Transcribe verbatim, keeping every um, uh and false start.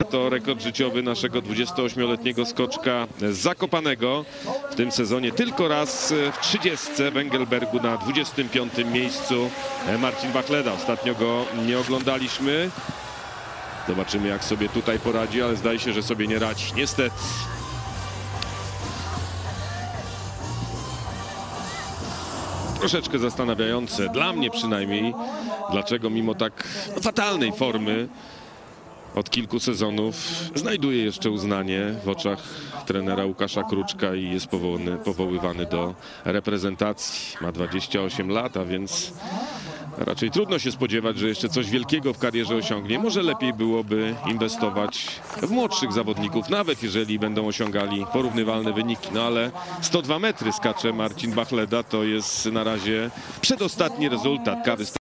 to rekord życiowy naszego dwudziestoośmioletniego skoczka z Zakopanego. W tym sezonie tylko raz w trzydziestce w Engelbergu na dwudziestym piątym miejscu Marcin Bachleda. Ostatnio go nie oglądaliśmy. Zobaczymy, jak sobie tutaj poradzi, ale zdaje się, że sobie nie radzi. Niestety. Troszeczkę zastanawiające, dla mnie przynajmniej, dlaczego mimo tak fatalnej formy od kilku sezonów znajduje jeszcze uznanie w oczach trenera Łukasza Kruczka i jest powołany, powoływany do reprezentacji. Ma dwadzieścia osiem lat, a więc raczej trudno się spodziewać, że jeszcze coś wielkiego w karierze osiągnie. Może lepiej byłoby inwestować w młodszych zawodników, nawet jeżeli będą osiągali porównywalne wyniki. No ale sto dwa metry skacze Marcin Bachleda, to jest na razie przedostatni rezultat kary.